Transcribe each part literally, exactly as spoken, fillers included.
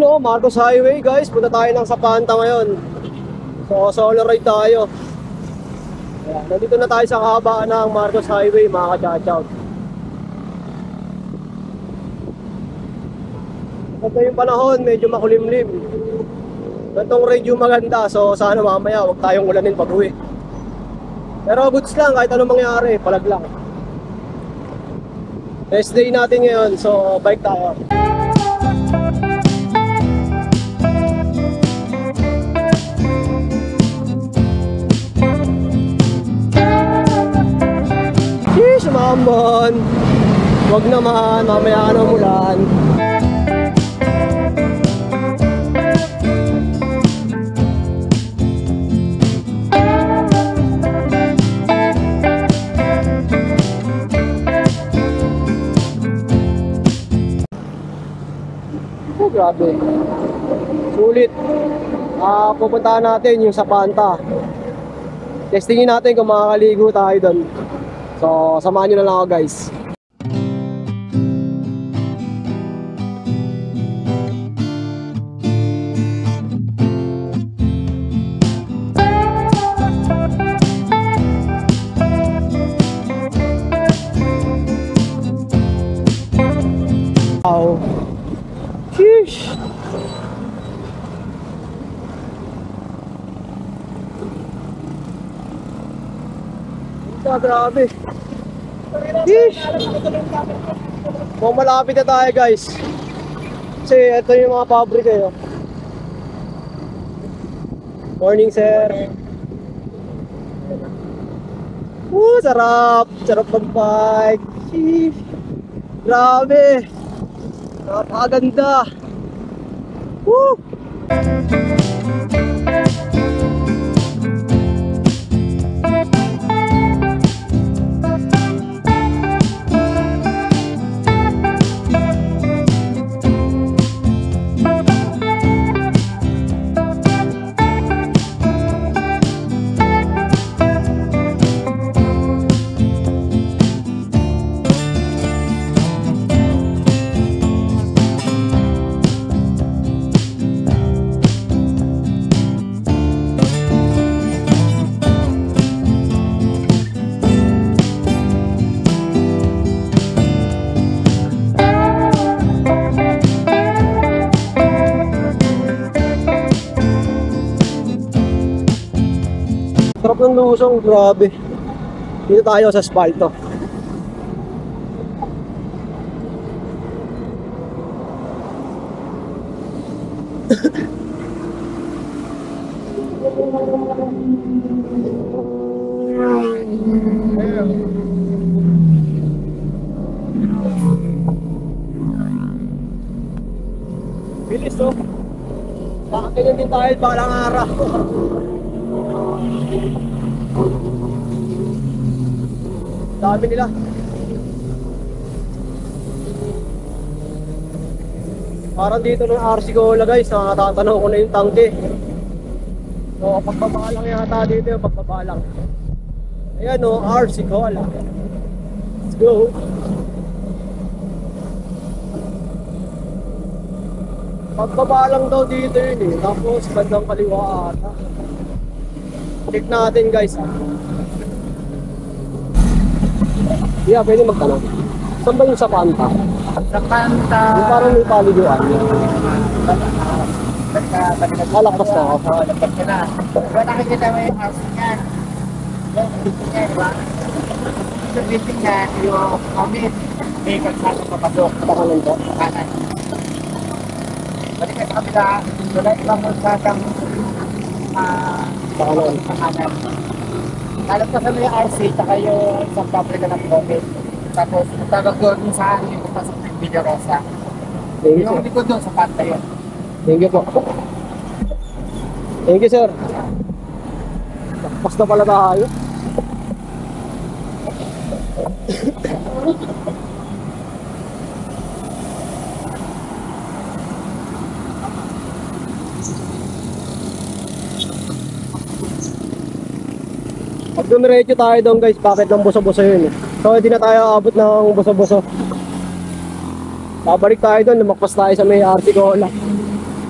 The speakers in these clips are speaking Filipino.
Yun o, Marcos Highway guys. Punta tayo ng Sapanta ngayon. So, solo ride tayo. Ayan, nandito na tayo sa kahabaan ng Marcos Highway, mga ka-chow-chow. Ganda yung panahon, medyo makulimlim. Gantong ride yung maganda, so sana mamaya huwag tayong ulanin pag uwi. Pero goods lang, kahit anong mangyari, palag lang. Rest day natin ngayon, so bike tayo. Sheesh, mamon! Huwag naman, mamaya ka na umulan. Oh, grabe. Sulit. Ah, pupuntahan natin yung Sapanta. Testingin natin kung makakaligo tayo doon. So, samahan nyo na lang ako guys. Wow. Sheesh. Ito, grabe. Sheesh. Kung malapit na tayo guys. Kasi ito yung mga pabrika yun. Morning sir. Woo, sarap. Sarap mag-bike. Sheesh. Grabe. Napakaganda. Woo! Sarap ng lusong, grabe. Dito tayo sa asfalto. Bilis oh. Bakit din tayo balang araw. Dami nila. Parang dito ng R C Cola guys, nakatatanaw ko na yung tangke. So pagbabalang yata dito yung pagbabalang. Ayan o, R C Cola. Let's go. Pagbabalang daw dito yun eh. Tapos bandang kaliwa ata. Check natin guys ha. Yeah, pwede magtanong. Saan ba yung Sapanta? Sapanta. Yung parang may paliguan. Malakpas na ako. Oo, lapad ka na. Kung nakikita mo yung house niya, yung building niya, di ba? Yung building niya, yung comment, may kalsada papasok. Pakanan po? Kanan. Balik ka sa kabila, wala ibang kalsadang ah, Pakanan. pakanan. Kalagpasan mo yung R C, tsaka yung isang pabrika ng comment. Tapos, tawag doon yung saan yung pasok ng Villarosa. Thank you, Yung sir. likod doon sa pantay yun. Thank you po. Thank you, sir. Takpas na pala tayo. Pag dumiretso tayo doon guys, bakit ng buso-buso yun eh. So hindi na tayo abot ng buso-buso. Babalik tayo doon, lumakpas tayo sa may R C Cola.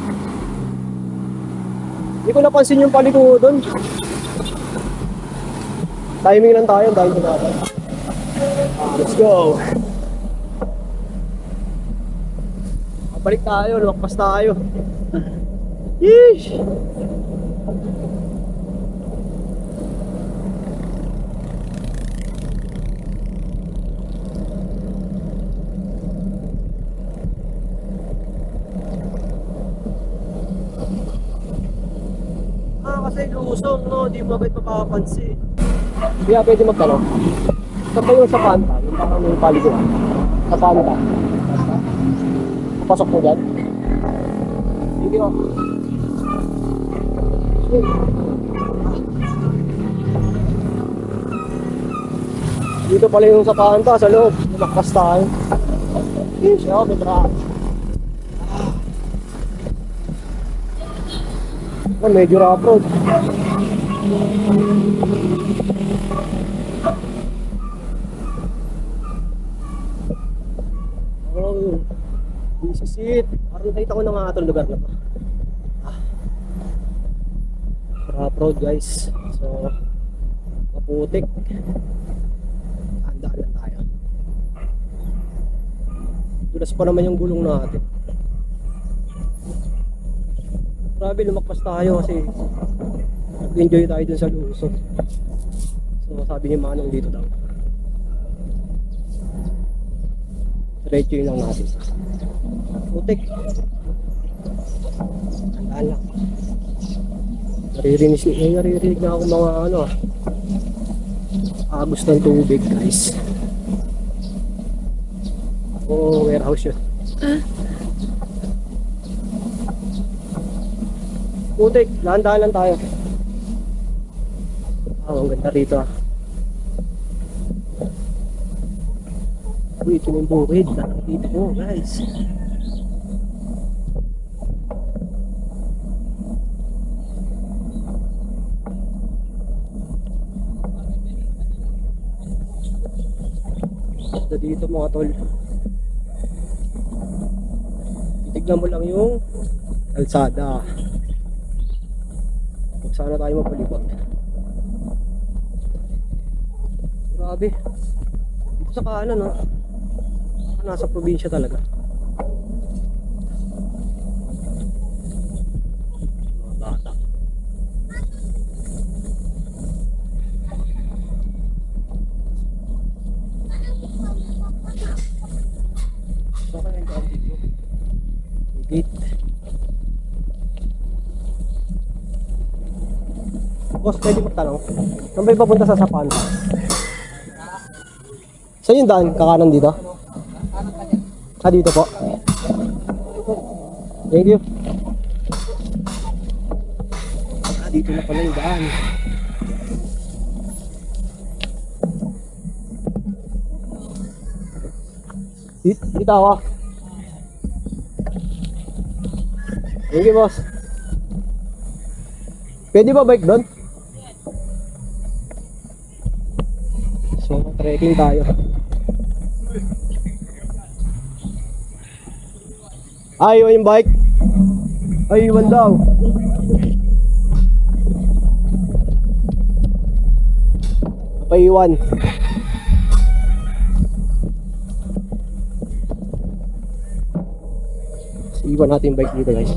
Hindi ko napansin yung paliko doon. Timing lang tayo dahil sa natin. Let's go. Balik tayo, lumakpas tayo. Yeesh! Ah, kasi lusong, no? Di mo agad mapapansin. Kaya pwede magtanong. Saan ba yung sa panta? Yung parang may paliguan. Sa panta. Pasok mo dyan. Hindi ko. Dito pala yung sa panta, sa loob. Lumakpas tayo. Yes, ako, may tra. Oh, medyo rough road. Oh, this is it. Parang nakita ko na nga itong lugar na to. Ah. Rough road guys. So, maputik. Handaan lang tayo. Dulas pa naman yung gulong natin. Grabe, lumakpas tayo kasi nag-enjoy tayo dun sa Lusong. So sabi ni Manong dito daw, diretso yun lang natin. Putik. Tandaan lang. Naririnig, eh, naririnig na ako mga ano agos ng tubig guys. Oh, warehouse yun. Putik, dahan-dahan lang tayo. Ah, ang ganda rito ah. Uy, ito yung bukid. Nakakita ko guys. Ganda dito mga tol. Titignan mo lang yung kalsada. Sana tayo mapalibag. Grabe. Dito sa kanan no. Nasa probinsya talaga. Mga bata. So kaya yung daan dito. May gate. Boss, pwede magtanong. Saan ba yung papunta sa Sapan? Saan yung daan? Kakanan dito? Ah, dito po. Thank you. Ah, dito na pala yung daan. Dito, dito ako. Thank you, boss. Pwede ba bike doon? So, trekking tayo. Ayaw yung bike. Ay, iwan daw. Napaiwan. So, iwan natin yung bike dito guys.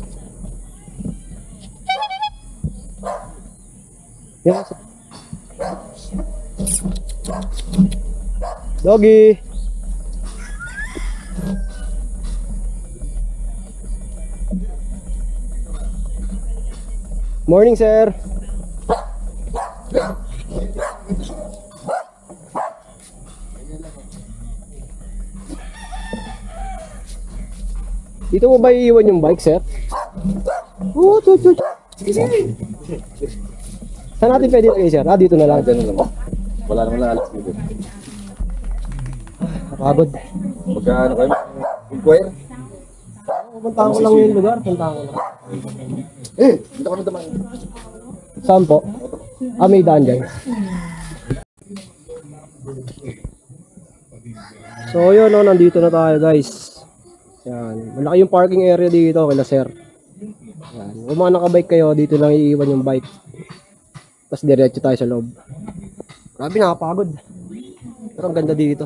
Yan. Doggy. Morning, sir. Dito mo ba iiwan yung bike, sir? Oh, to, to, to. Saan natin pwede lagay, sir? Ah, dito na lang. Ganun lang. Wala naman lang alas dito. Napagod. Magkaano kayo? Inquire? Puntahan ko lang yung lugar. Puntahan ko lang. Eh, dito ka na naman. Saan po? Ah, may daan dyan. So yun, no, nandito na tayo guys. Yan. Malaki yung parking area dito kila sir. Yan. Kung mga nakabike kayo, dito lang iiwan yung bike. Tapos diretso tayo sa loob. Grabe, nakapagod. Pero ang ganda dito.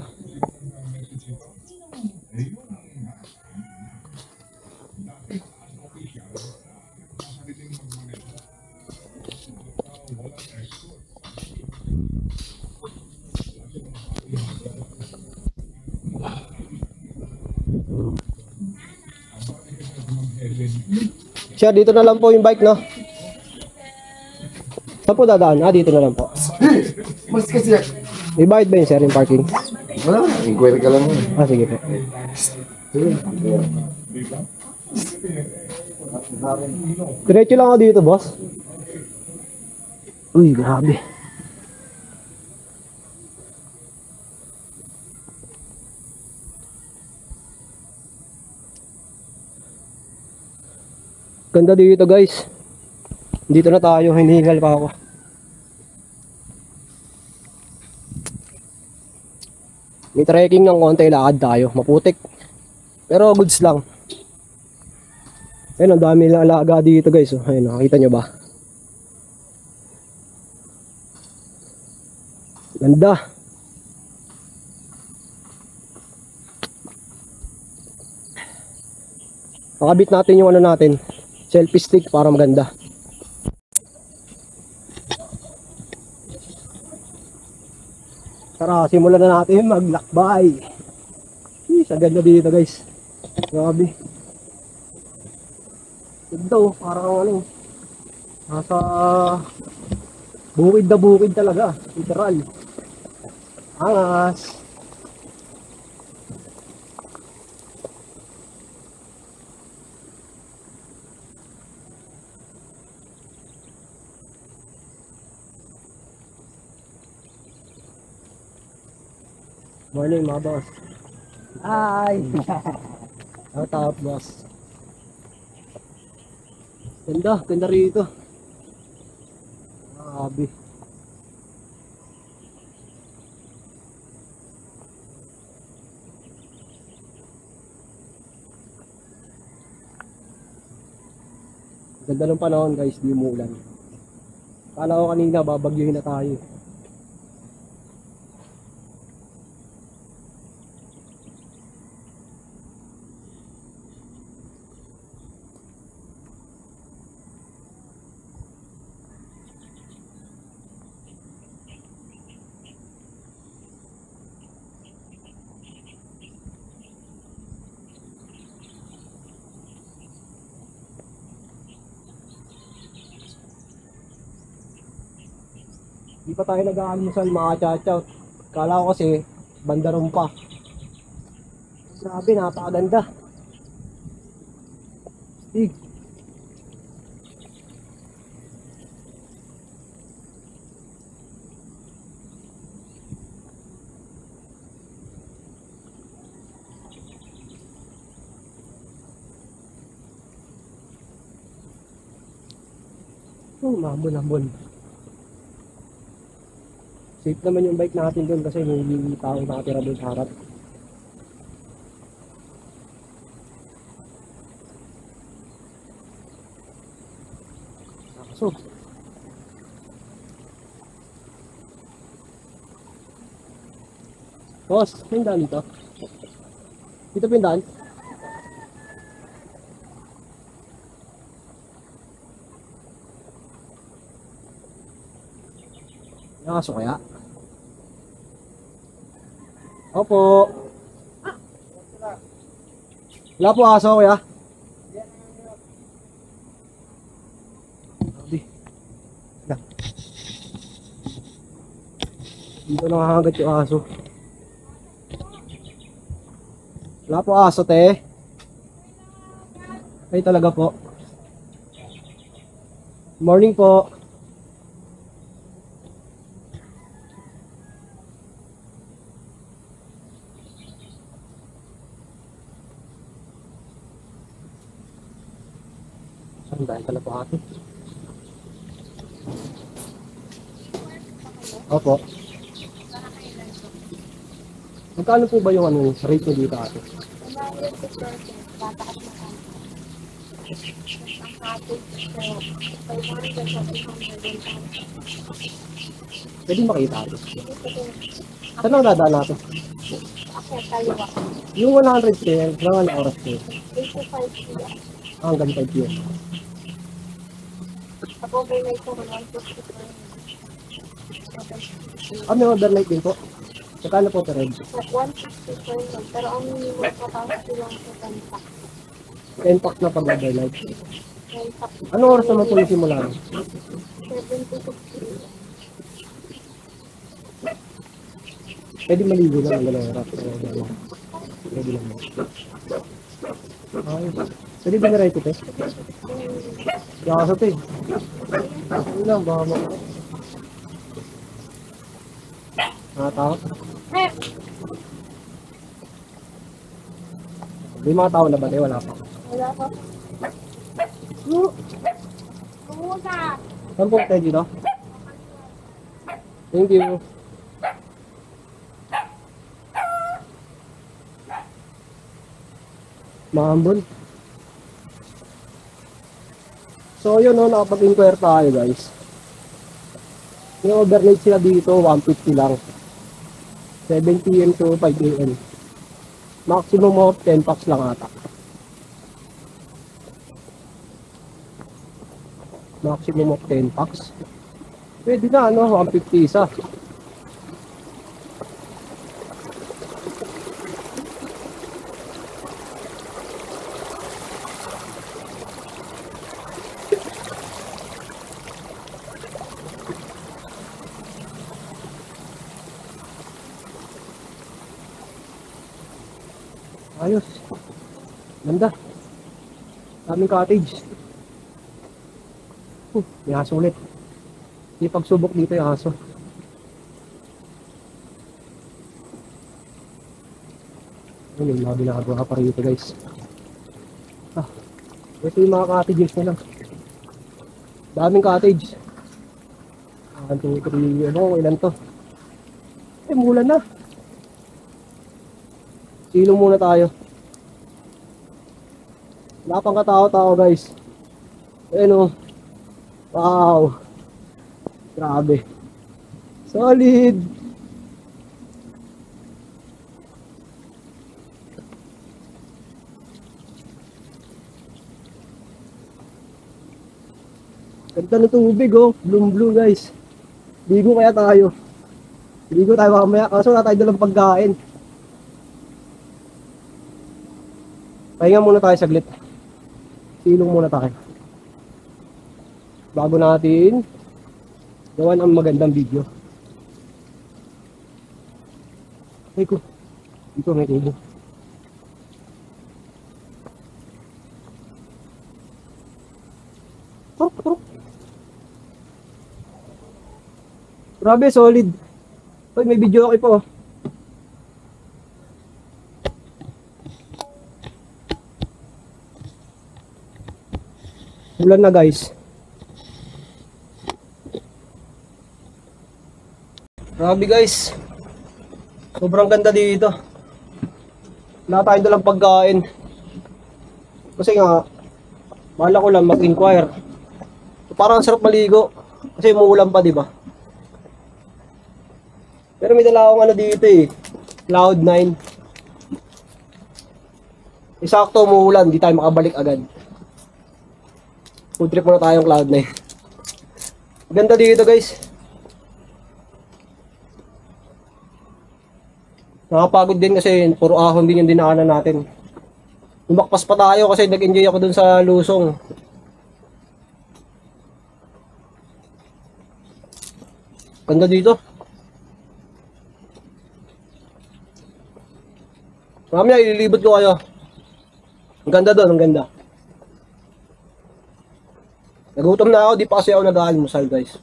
Sir, dito na lang po yung bike, no? Saan po dadaan? Ah, dito na lang po. Mas kasi. May bayad ba yun, sir, yung parking? Wala. Inquiry ka lang. Ah, sige po. Diretso lang ako dito, boss. Uy, grabe. Ganda dito, guys. Dito na tayo, hinihingal pa ako. May trekking ng konti, lakad tayo. Maputik. Pero goods lang. Ayun, ang dami lang alaga dito, guys. Oh, ayun, nakita nyo ba? Ganda. Pakabit natin yung ano natin. Selfie stick para maganda. Tara, simulan na natin maglakbay. Sa ganda dito, guys. Grabe. Ganda, oh, parang ano, nasa bukid na bukid talaga, literal. Angas. Morning, mga boss. Hi! Shout out, boss. Ganda, ganda rito. Grabe. Ganda ng panahon, guys, di umulan. Kala ko kanina babagyuhin na tayo. Di pa tayo nag-aalmusal, mga chow-chow. Kala ko kasi bandaron pa. Grabe, napakaganda. Stig. Oh, mabon-abon. Safe naman yung bike natin doon kasi may taong nakatira doon sa harap. Nakasog. Boss, pindan dito. Dito pindan. Nakaso kaya? Opo. Wala po aso, kuya. Dito nakakagat yung aso. Wala po aso, te. Ay talaga po. Morning po. Dahil pala po ate. Opo. Magkano po ba yung ano, rate nyo dito ate? cottage po. five hundred sa three hundred. Pwede makita ito. Dito po. Saan ang dadaan natin? Ako, kaliwa. Yung one hundred kaya, mga na oras ko. eight to five p m. Hanggang five p m. Ako, overnight po, one fifty po. Ah, may overnight din po. Sakala po per head. one fifty po yun. Pero ang minimum capacity lang po ten pack. ten packs na pag overnight. ten pack. Anong oras naman po yung simula? seven to six. Pwede maligo na ang gano'ng oras. Pwede lang mo. Ay, pwede ba na-right ito? Yakasot eh. Ano lang, baka mo. Nakatakot. May mga tao na ba? Eh, wala pa. Wala pa. Kumusta? Saan po tayo dito? Thank you. Mahambol. So yun no, nakapag-inquire tayo guys. Yung overnight sila dito, one fifty lang. seven p m to five a m Maximum of ten packs lang ata. Maximum of ten packs. Pwede na ano, one fifty isa. Ayos. Ganda. Daming cottage. Uh, may aso ulit. Hindi pagsubok dito yung aso. Ayun, yung mga ginagawa pa rito guys. Ah, ito yung mga cottages nila. Daming cottage. one, two, three, ano, ilan to? Eh, mulan na. Silong muna tayo. Wala pang katao-tao guys. Ayun o. Wow. Grabe. Solid. Ganda ng tubig oh. Bloom blue guys. Ligo kaya tayo. Ligo tayo mamaya. Kaso wala tayo dalang pagkain. Pahinga muna tayo saglit. Silong muna tayo. Bago natin gawan ang magandang video. Ay ko. Dito may table. Turok, turok. Grabe, solid. Ay, may video okay po. Ulan na guys. Grabe guys. Sobrang ganda dito. Wala tayong dalang pagkain. Kasi nga, bahala ko lang mag-inquire. So, parang sarap maligo. Kasi umuulan pa, di ba? Pero may dala akong ano dito eh. Cloud nine. Isakto umuulan, di tayo makabalik agad. Food trip muna tayong cloud nine. Ganda dito guys. Nakapagod din kasi puro ahon din yung dinaanan natin. Lumakpas pa tayo kasi nag-enjoy ako dun sa Lusong. Ganda dito. Mamaya ililibot ko kayo. Ang ganda doon, ang ganda. Nagutom na ako, di pa kasi ako nag-aalmusal guys.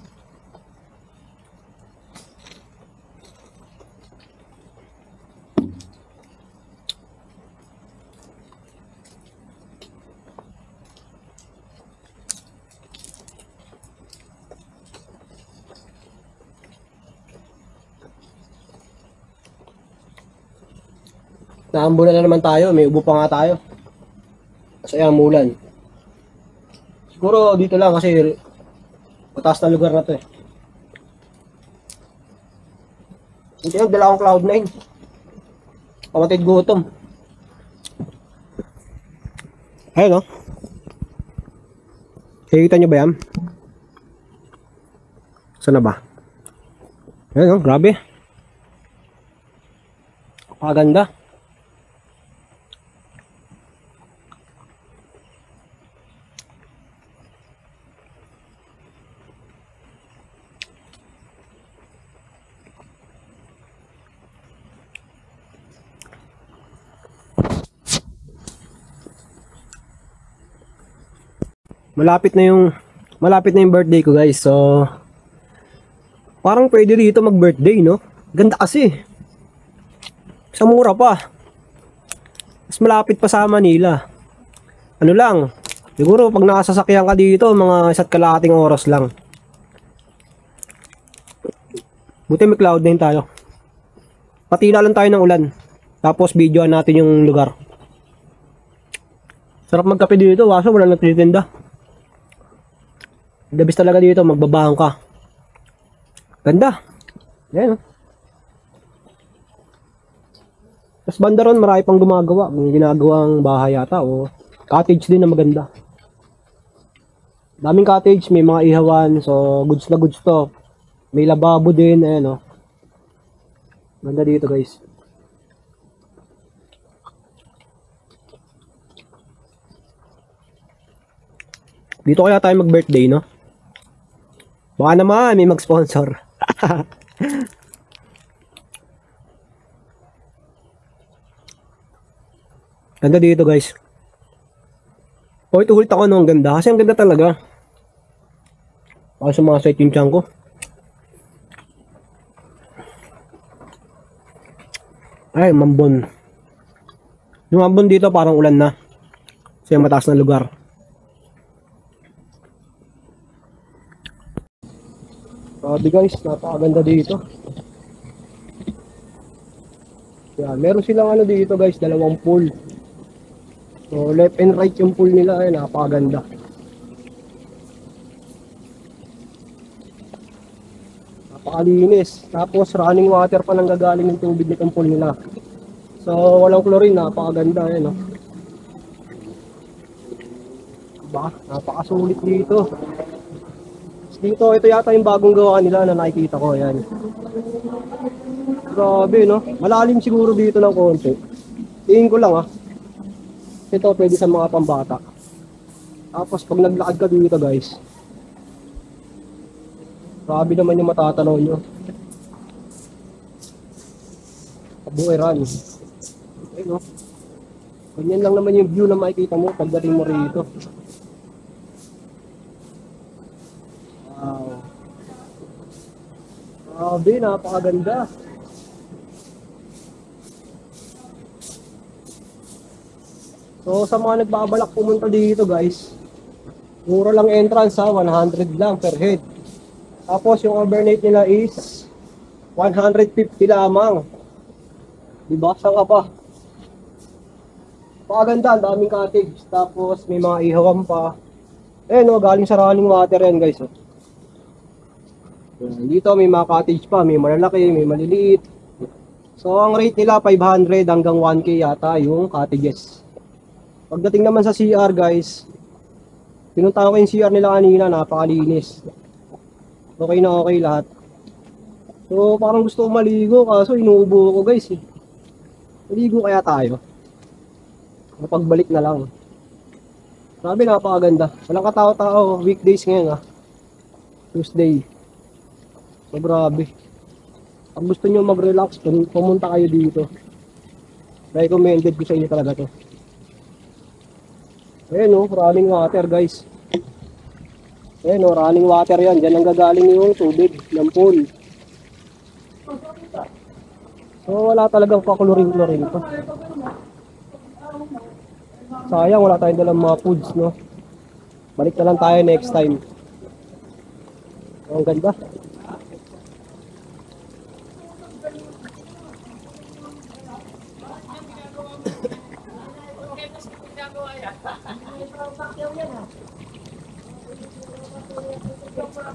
Naambulan na naman tayo, may ubo pa nga tayo. Kasi ang mulan. Siguro dito lang kasi mataas na lugar na to eh. Hindi yung dala akong cloud nine. Pamatid gutom. Ayun o. Nakikita nyo ba yan? Saan na ba? Ayun o, grabe. Paganda. Malapit na yung malapit na yung birthday ko, guys. So parang pwede dito mag-birthday, no? Ganda kasi. Sa mura pa. Mas malapit pa sa Manila. Ano lang, siguro pag nakasasakyan ka dito, mga isa't kalahating oras lang. Buti may cloud nine tayo. Patila lang tayo ng ulan. Tapos videoan natin yung lugar. Sarap magkape dito, kaso wala nagtitinda. The best talaga dito, magbabahang ka. Ganda. Ayan. Tapos banda ron, marami pang gumagawa. May ginagawang bahay yata o cottage din na maganda. Daming cottage, may mga ihawan. So, goods na goods to. May lababo din. Ayan o. Ganda dito, guys. Dito kaya tayo mag-birthday, no? Baka naman may mag-sponsor. Ganda dito, guys. Ulit-ulit ako nung ganda. Kasi ang ganda talaga. Baka sumasayt yung tiyan ko. Ay, mambon. Yung mambon dito parang ulan na. Kasi mataas na lugar. Sabi guys, napakaganda dito. Yan, meron silang ano dito guys, dalawang pool. So left and right yung pool nila, ay napakaganda. Napakalinis. Tapos running water pa nang gagaling yung tubig nitong pool nila. So walang chlorine, napakaganda eh, no? Diba? Napakasulit dito. Dito, ito yata yung bagong gawa nila na nakikita ko. Ayan. Grabe, no? Malalim siguro dito ng konti. Tingin ko lang, ah. Ito, pwede sa mga pambata. Tapos, pag naglakad ka dito, guys. Grabe naman yung matatanaw nyo. Kabueran. Ayun, no? Ganyan lang naman yung view na makikita mo pagdating mo rito. Wow. Grabe, napakaganda. So sa mga nagbabalak pumunta dito guys, mura lang entrance ha, one hundred lang per head. Tapos yung overnight nila is one hundred fifty lamang. Diba? Saan ka pa? Napakaganda, ang daming cottage. Tapos may mga ihawan pa. Eh no, galing sa running water yan guys. Oh. Dito may mga cottage pa, may malalaki, may maliliit. So ang rate nila five hundred hanggang one K yata yung cottages. Pagdating naman sa C R guys, pinuntahan ko yung C R nila kanina, napakalinis. Okay na okay lahat. So parang gusto ko maligo kaso inuubo ko guys eh. Maligo kaya tayo? Mapagbalik na lang. Sabi napakaganda. Walang katao-tao, weekdays ngayon ah. Tuesday. So, grabe. Pag gusto nyo mag-relax, pumunta kayo dito. Recommended ko sa inyo talaga to. Ayan o, running water guys. Ayan o, running water yan. Diyan ang gagaling yung tubig ng pool. So wala talagang kakulurin-klurin to. Sayang, wala tayong dalang mga foods, no? Balik na lang tayo next time. Ang ganda.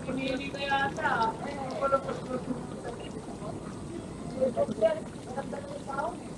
pinili ka yata. Ay, wala pa.